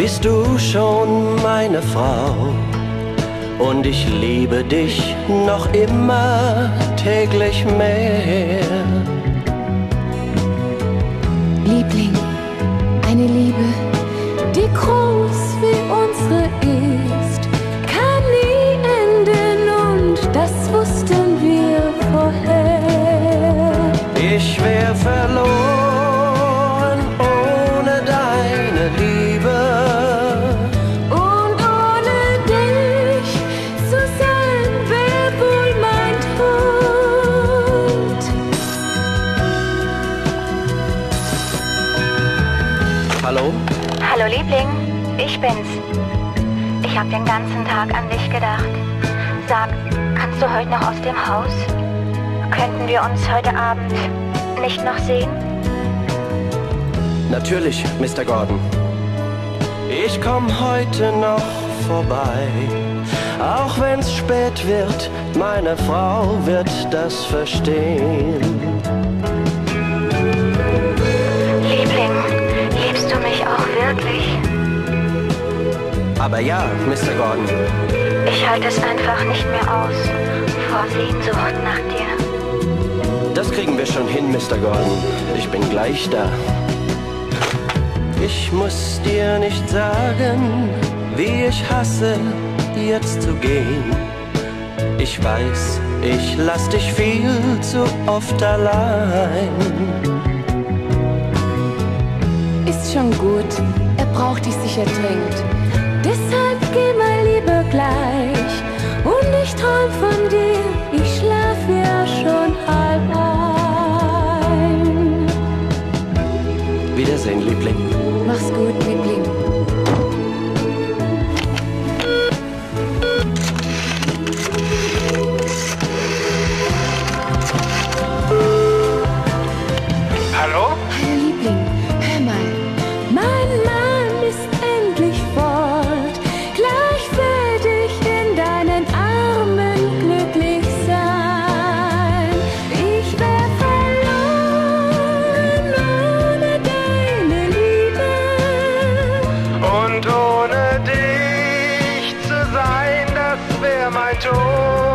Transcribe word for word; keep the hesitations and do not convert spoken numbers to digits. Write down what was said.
bist du schon meine Frau und ich liebe dich noch immer täglich mehr. Liebling, eine Liebe, die groß wie unsere ist, kann nie enden und das wussten wir vorher. Ich wär verloren ohne deine Liebe und ohne dich zu sein wär wohl mein Tod. Hallo? Hallo Liebling, ich bin's. Ich hab den ganzen Tag an dich gedacht. Sag, kannst du heute noch aus dem Haus? Könnten wir uns heute Abend nicht noch sehen? Natürlich, Mister Gordon. Ich komm heute noch vorbei. Auch wenn's spät wird, meine Frau wird das verstehen. Liebling, liebst du mich auch wirklich? Aber ja, Mister Gordon. Ich halte es einfach nicht mehr aus, vor Sehnsucht nach dir. Das kriegen wir schon hin, Mister Gordon. Ich bin gleich da. Ich muss dir nicht sagen, wie ich hasse, jetzt zu gehen. Ich weiß, ich lass dich viel zu oft allein. Ist schon gut, er braucht dich sicher dringend. Deshalb geh mal lieber gleich. Und ich träum von dir, ich schlaf ja schon halb ein. Wiedersehen, Liebling. Mach's gut, Liebling. Hallo? Hallo Liebling, hör mal. Mein Mann ist endlich fort. Gleich werd ich in deinen Armen glücklich sein. Ich wär verloren ohne deine Liebe. Und ohne dich zu sein, das wär mein Tod.